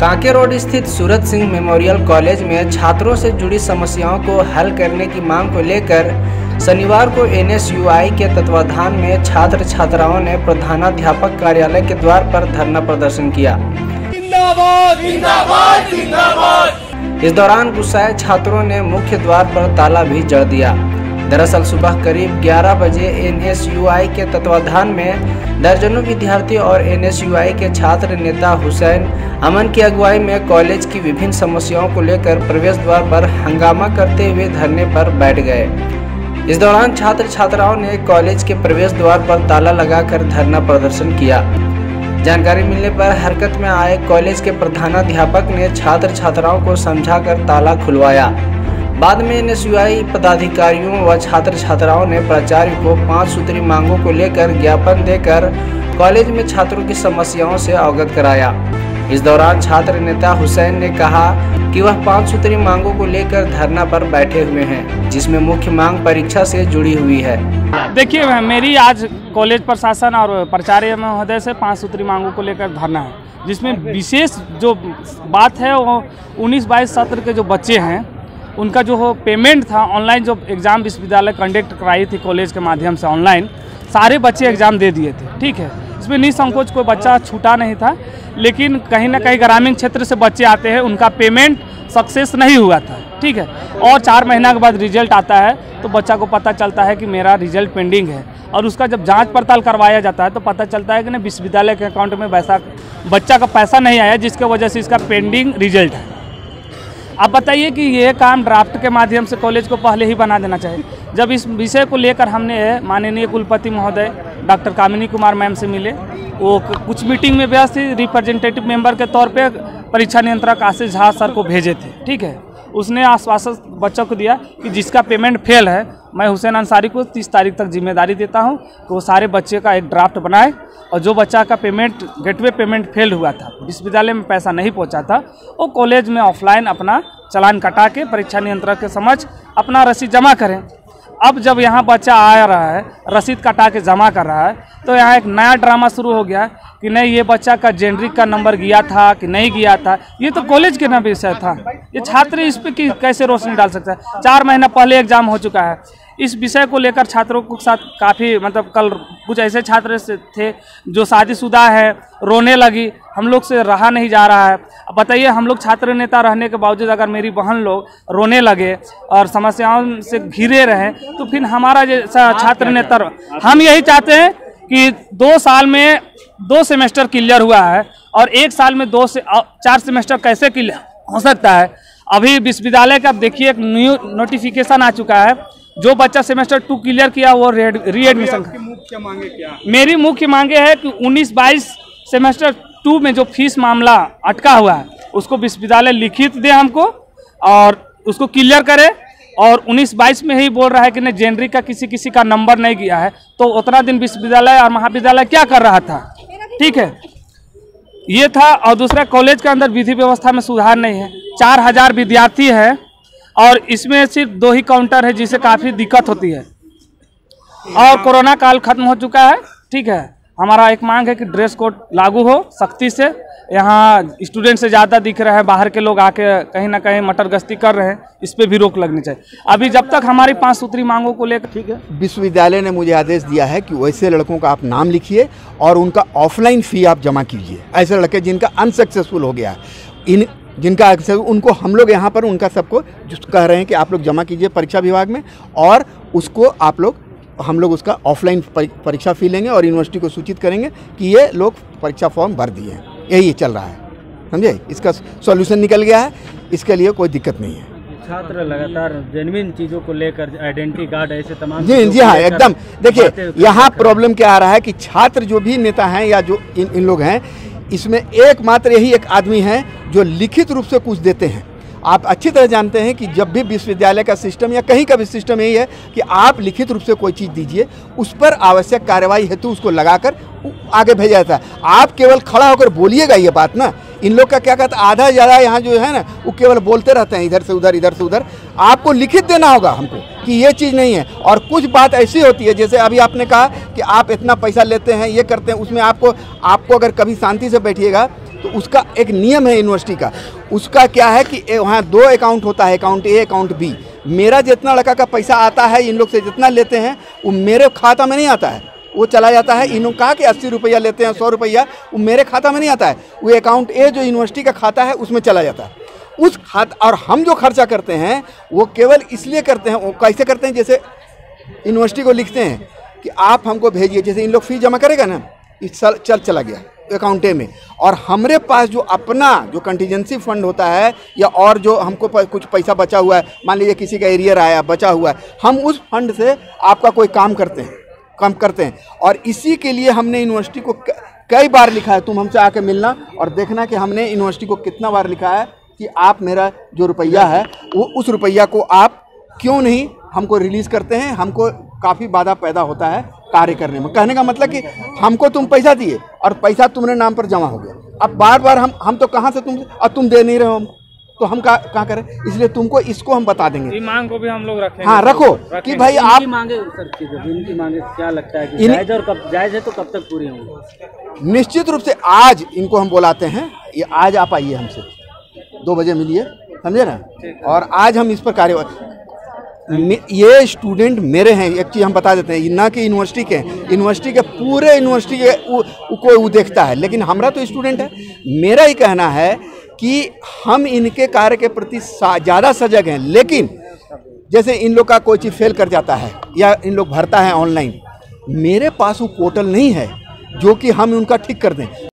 Kanke road स्थित Surat Singh memorial college में छात्रों से जुड़ी समस्याओं को हल करने की मांग को लेकर शनिवार को NSUI के तत्वाधान में छात्र छात्राओं ने प्रधानाध्यापक कार्यालय के द्वार पर धरना प्रदर्शन किया। जिंदाबाद जिंदाबाद जिंदाबाद। इस दौरान गुस्साए छात्रों ने मुख्य द्वार पर ताला भी जड़ दिया। दरअसल सुबह करीब 11 बजे NSUI के तत्वाधान में दर्जनों विद्यार्थी और NSUI के छात्र नेता हुसैन अमन की अगुवाई में कॉलेज की विभिन्न समस्याओं को लेकर प्रवेश द्वार पर हंगामा करते हुए धरने पर बैठ गए। इस दौरान छात्र छात्राओं ने कॉलेज के प्रवेश द्वार पर ताला लगाकर धरना प्रदर्शन किया। जानकारी मिलने पर हरकत में आए कॉलेज के प्रधानाध्यापक ने छात्र छात्राओं को समझाकर ताला खुलवाया। बाद में NSUI पदाधिकारियों व छात्र छात्राओं ने प्राचार्य को 5 सूत्री मांगों को लेकर ज्ञापन देकर कॉलेज में छात्रों की समस्याओं से अवगत कराया। इस दौरान छात्र नेता हुसैन ने कहा कि वह 5 सूत्री मांगों को लेकर धरना पर बैठे हुए हैं, जिसमें मुख्य मांग परीक्षा से जुड़ी हुई है। देखिए, मेरी आज कॉलेज प्रशासन और प्राचार्य महोदय से 5 सूत्री मांगों को लेकर धरना है, जिसमें विशेष जो बात है वो 19-22 सत्र के जो बच्चे हैं उनका जो हो पेमेंट था, ऑनलाइन जो एग्ज़ाम विश्वविद्यालय कंडक्ट कराई थी कॉलेज के माध्यम से ऑनलाइन, सारे बच्चे एग्ज़ाम दे दिए थे। ठीक है, इसमें निसंकोच कोई बच्चा छूटा नहीं था, लेकिन कहीं ना कहीं ग्रामीण क्षेत्र से बच्चे आते हैं, उनका पेमेंट सक्सेस नहीं हुआ था। ठीक है, और 4 महीना के बाद रिजल्ट आता है तो बच्चा को पता चलता है कि मेरा रिजल्ट पेंडिंग है, और उसका जब जांच पड़ताल करवाया जाता है तो पता चलता है कि नहीं, विश्वविद्यालय के अकाउंट में वैसा बच्चा का पैसा नहीं आया, जिसके वजह से इसका पेंडिंग रिजल्ट है। अब बताइए कि ये काम ड्राफ्ट के माध्यम से कॉलेज को पहले ही बना देना चाहिए। जब इस विषय को लेकर हमने माननीय कुलपति महोदय डॉक्टर कामिनी कुमार मैम से मिले, वो कुछ मीटिंग में व्यस्त थी, रिप्रेजेंटेटिव मेंबर के तौर पे परीक्षा नियंत्रक आशीष झा सर को भेजे थे। ठीक है, उसने आश्वासन बच्चों को दिया कि जिसका पेमेंट फेल है, मैं हुसैन अंसारी को 30 तारीख तक जिम्मेदारी देता हूं कि वो सारे बच्चे का एक ड्राफ्ट बनाए, और जो बच्चा का पेमेंट गेटवे पेमेंट फेल हुआ था, विश्वविद्यालय में पैसा नहीं पहुंचा था, वो कॉलेज में ऑफलाइन अपना चालान कटा के परीक्षा नियंत्रक के समक्ष अपना रसीद जमा करें। अब जब यहाँ बच्चा आ रहा है, रसीद कटा के जमा कर रहा है, तो यहाँ एक नया ड्रामा शुरू हो गया कि नहीं, ये बच्चा का जेनरिक का नंबर गया था कि नहीं गया था, ये तो कॉलेज के ना विषय था। ये छात्र इस पर कैसे रोशनी डाल सकता है? 4 महीना पहले एग्जाम हो चुका है। इस विषय को लेकर छात्रों के साथ काफ़ी कल कुछ ऐसे छात्र थे जो शादीशुदा है, रोने लगी, हम लोग से रहा नहीं जा रहा है। अब बताइए, हम लोग छात्र नेता रहने के बावजूद अगर मेरी बहन लोग रोने लगे और समस्याओं से घिरे रहे, तो फिर हमारा जैसा छात्र नेता, हम यही चाहते हैं कि 2 साल में 2 सेमेस्टर क्लियर हुआ है, और 1 साल में 2 से 4 सेमेस्टर कैसे क्लियर हो सकता है? अभी विश्वविद्यालय का देखिए एक न्यू नोटिफिकेशन आ चुका है, जो बच्चा सेमेस्टर 2 क्लियर किया वो रीएडमिशन। मुख्य मांगे क्या? मेरी मुख्य मांगे है कि 19-22 सेमेस्टर 2 में जो फीस मामला अटका हुआ है, उसको विश्वविद्यालय लिखित दे हमको और उसको क्लियर करे। और 19-22 में ही बोल रहा है कि नहीं, जेनरिक का किसी का नंबर नहीं गया है, तो उतना दिन विश्वविद्यालय और महाविद्यालय क्या कर रहा था? ठीक है, ये था। और दूसरा, कॉलेज के अंदर विधि व्यवस्था में सुधार नहीं है। 4000 विद्यार्थी है और इसमें सिर्फ 2 ही काउंटर है, जिससे काफ़ी दिक्कत होती है। और कोरोना काल खत्म हो चुका है। ठीक है, हमारा एक मांग है कि ड्रेस कोड लागू हो सख्ती से। यहाँ स्टूडेंट से ज़्यादा दिख रहे हैं, बाहर के लोग आके कहीं ना कहीं मटर गश्ती कर रहे हैं, इस पर भी रोक लगनी चाहिए। अभी जब तक हमारी 5 सूत्री मांगों को लेकर, ठीक है, विश्वविद्यालय ने मुझे आदेश दिया है कि वैसे लड़कों का आप नाम लिखिए और उनका ऑफलाइन फ़ी आप जमा कीजिए। ऐसे लड़के जिनका अनसक्सेसफुल हो गया है, जिनका उनको हम लोग यहाँ पर उनका सबको कह रहे हैं कि आप लोग जमा कीजिए परीक्षा विभाग में, और उसको हम लोग उसका ऑफलाइन परीक्षा फ़ी लेंगे और यूनिवर्सिटी को सूचित करेंगे कि ये लोग परीक्षा फॉर्म भर दिए हैं। यही चल रहा है, समझे? इसका सॉल्यूशन निकल गया है, इसके लिए कोई दिक्कत नहीं है। छात्र लगातार जेन्युइन चीज़ों को लेकर, आइडेंटिटी कार्ड ऐसे तमाम, जी हाँ, एकदम। देखिए, यहाँ प्रॉब्लम क्या आ रहा है कि छात्र जो भी नेता हैं या जो इन लोग हैं, इसमें एकमात्र यही एक आदमी है जो लिखित रूप से कुछ देते हैं। आप अच्छी तरह जानते हैं कि जब भी विश्वविद्यालय का सिस्टम या कहीं का भी सिस्टम यही है कि आप लिखित रूप से कोई चीज़ दीजिए, उस पर आवश्यक कार्रवाई हेतु उसको लगाकर आगे भेजा जाता है। आप केवल खड़ा होकर बोलिएगा ये बात ना। इन लोग का क्या कहता है, आधा ज़्यादा यहाँ जो है ना, वो केवल बोलते रहते हैं, इधर से उधर इधर से उधर। आपको लिखित देना होगा हमको कि ये चीज़ नहीं है। और कुछ बात ऐसी होती है, जैसे अभी आपने कहा कि आप इतना पैसा लेते हैं, ये करते हैं, उसमें आपको अगर कभी शांति से बैठिएगा तो उसका एक नियम है यूनिवर्सिटी का। उसका क्या है कि वहाँ 2 अकाउंट होता है, अकाउंट ए, अकाउंट बी। मेरा जितना लड़का का पैसा आता है, इन लोग से जितना लेते हैं वो मेरे खाता में नहीं आता है, वो चला जाता है। इन लोग कहा कि 80 रुपया लेते हैं, 100 रुपया, वो मेरे खाता में नहीं आता है, वो अकाउंट ए जो यूनिवर्सिटी का खाता है उसमें चला जाता है। उस खाता, और हम जो खर्चा करते हैं वो केवल इसलिए करते हैं। वो कैसे करते हैं, जैसे यूनिवर्सिटी को लिखते हैं कि आप हमको भेजिए, जैसे इन लोग फीस जमा करेगा ना, इस साल चला गया अकाउंट ए में, और हमारे पास जो अपना जो कंटीजेंसी फंड होता है या और जो हमको कुछ पैसा बचा हुआ है, मान लीजिए किसी का एरियर आया बचा हुआ है, हम उस फंड से आपका कोई काम करते हैं। और इसी के लिए हमने यूनिवर्सिटी को कई बार लिखा है, तुम हमसे आके मिलना और देखना कि हमने यूनिवर्सिटी को कितना बार लिखा है कि आप मेरा जो रुपया है वो उस रुपया को आप क्यों नहीं हमको रिलीज़ करते हैं। हमको काफ़ी बाधा पैदा होता है कार्य करने में। कहने का मतलब कि हमको तुम पैसा दिए और पैसा तुम्हारे नाम पर जमा हो गया, अब बार बार हम तो कहाँ से तुम दे नहीं रहे हो, तो हम कहाँ करें। इसलिए तुमको इसको हम बता देंगे, मांग को भी हम लोग रखेंगे। हाँ रखो कि भाई आप मांगे सर, इनकी मांगे क्या लगता है कि जायज, और कब जायज है तो कब तक पूरी होंगी? निश्चित रूप से आज इनको हम बुलाते हैं, ये आज आप आइए हमसे 2 बजे मिलिए, समझे ना। और आज हम इस पर कार्यवाही, ये स्टूडेंट मेरे हैं, एक चीज़ हम बता देते हैं, ना कि यूनिवर्सिटी के पूरे यूनिवर्सिटी के को वो देखता है, लेकिन हमारा तो स्टूडेंट है। मेरा ही कहना है कि हम इनके कार्य के प्रति ज़्यादा सजग हैं, लेकिन जैसे इन लोग का कोई चीज़ फेल कर जाता है या इन लोग भरता है ऑनलाइन, मेरे पास वो पोर्टल नहीं है जो कि हम उनका ठीक कर दें।